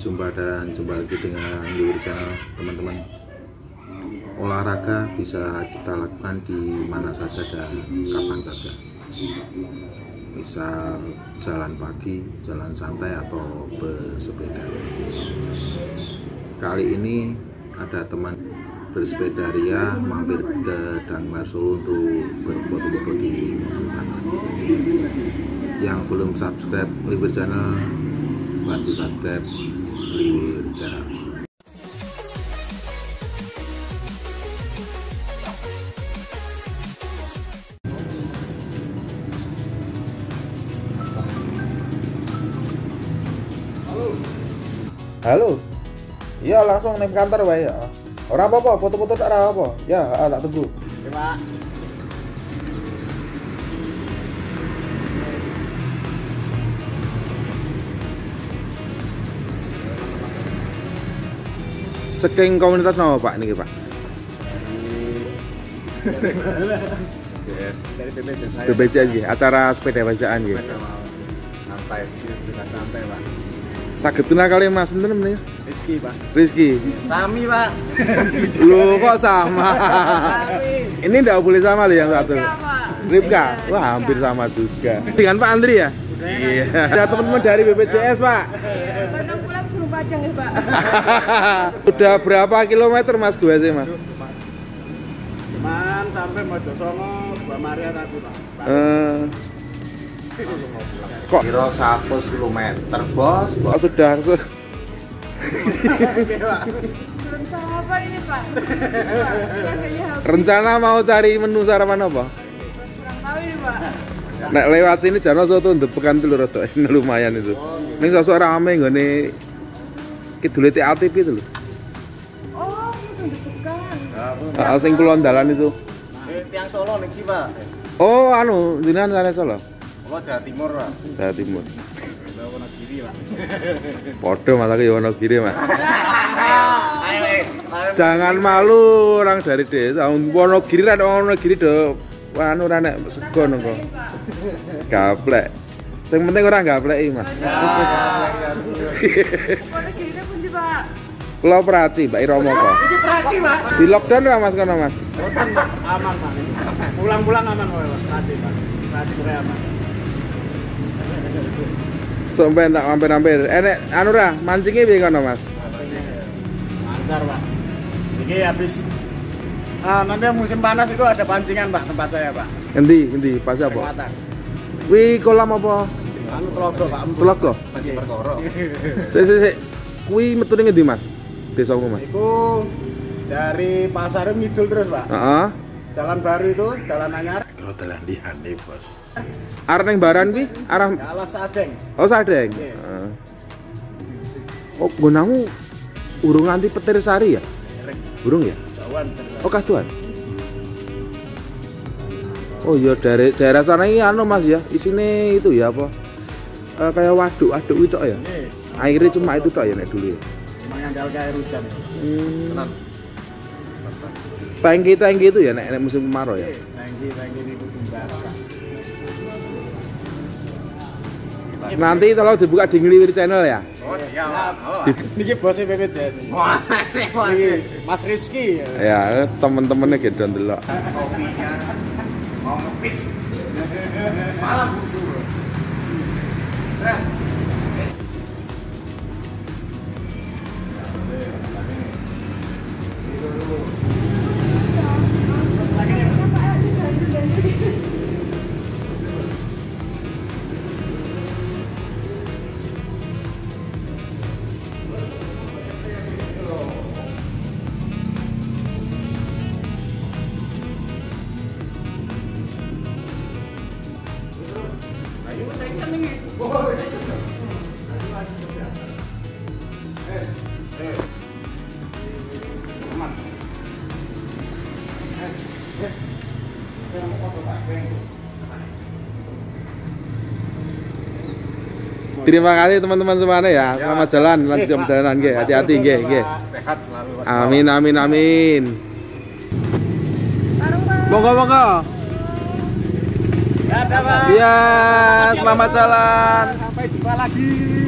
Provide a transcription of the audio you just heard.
Jumpa lagi dengan Liwir Channel, teman-teman. Olahraga bisa kita lakukan di mana saja dan kapan saja. Misal jalan pagi, jalan santai, atau bersepeda. Kali ini ada teman bersepeda ria mampir ke Dangmar Solo untuk berfoto-foto di mobil. Yang belum subscribe Liwir Channel, bantu subscribe Liwir Channel. Halo. Iya, langsung nih kantor wae ya. Ora apa-apa, foto-foto tak ora apa. Ya, tak tunggu. Oke, Pak. Saking komunitas nama Pak niki, Pak? Dari BPJS. BPJS nggih, acara sepeda bacaan nggih. Santai, sepeda santai, Pak. Saged kenal kali Mas sinten meneh? Rizky, Pak. Rizky. Sami, Pak. Loh, kok sama? Ini enggak boleh sama loh yang satu. Ripka. Wah, hampir sama juga. Dengan Pak Andri ya? Iya. Ada teman-teman dari BPJS, Pak. Padang pulang suruh Padang ya, Pak. Udah berapa kilometer Mas gue sih, Mas? Cuman sampai Mojosongo, Mbak Maria tadi, Pak. Kok kira 100 km, Bos. Kok sudah Belum sama apa ini, Pak? rencana mau cari menu sarapan apa? Kurang tahu ini, Pak. Nek lewat sini jarno soto ndepekan telur rada lumayan itu. Ning sosok rame nggone kidule TATP itu lho. Oh, itu dekat. Heeh, sing kulon dalan itu. Tiang Solo niki, Pak. Oh, anu, jenengan sana Solo. Solo Jawa Timur, Pak. Jawa Timur. Wonogiri, Pak. Podo masake ya Wonogiri, Mas. Ayo. Jangan malu orang dari desa. Wonogiri ra Wonogiri do anu ra nek sego nengko. Gaplek. Sing penting ora gapleki, Mas. Pada kirinya pundi, Pak? Kula Praci, Mbak Iromo kok. Iki Praci, Pak. Di lockdown ra Mas kono, Mas? Aman, Pak. Pulang-pulang aman, Pak. Praci, Pak. Praci kira aman. Sampai tak hampir-hampir. Enek anu ra, mancingnya piye kono, Mas? Lancar, Pak. Ini habis nanti musim panas itu ada pancingan, Pak, tempat saya, Pak. Endi pas apa? Kekuatan. Kuwi kolam apa? Anu Telaga, Pak. Telaga. Lagi perkara. Sik. Kuwi metune ngendi, Mas? Desamu, Mas? Itu dari Pasar ngidul terus, Pak. Heeh. Jalan baru itu, jalan anyar. Kira dalan liyane, Bos. Arah ning Baran kuwi, arah Alas Sadeng. oh Sadeng. Iya. Heeh. Oh, gonamu urung nganti petir sari ya? Burung ya? Jauhan. Oh, kaduan. Oh iya, dari daerah sana ini anu Mas ya, isine itu ya apa? Kayak waduk itu tok ya. Ini Airnya cuma itu tok ya nek dulu ya. mengandalkan air hujan. Tangki itu ya nek musim kemarau ya. Tangki ini kudu basah. Nanti kalau dibuka di Liwir Channel ya. Oh iya, Pak. Niki bosnya BPJS. Wah, niki Mas Rizky. Ya, temen-temennya gitu ndelok. Kopinya mau ngepit. Malam. Terima kasih teman-teman semuanya ya. Selamat jalan, lanjut perjalanan nggih. Hati-hati nggih, nggih. Sehat selalu. Amin amin amin. Monggo. Dadah, Pak. Iya, selamat jalan. Sampai jumpa lagi.